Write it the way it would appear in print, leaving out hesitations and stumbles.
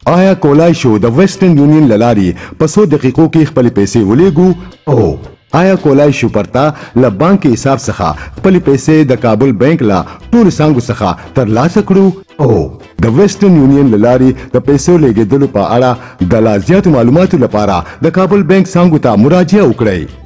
آیا کولای شو د ویسټرن یونین لاري په 100 دقیقو کې خپل پیسې ولېږو؟ او آیا کولای شو پرتا ل بانک حساب څخه خپل پیسې د کابل بانک لا ټول څنګه څخه ترلاسه کړو؟ او د ویسټرن یونین لاري د پیسو لېږدولو په اړه د لا زیاتو معلوماتو لپاره د کابل بانک څنګه ته مراجعه وکړئ.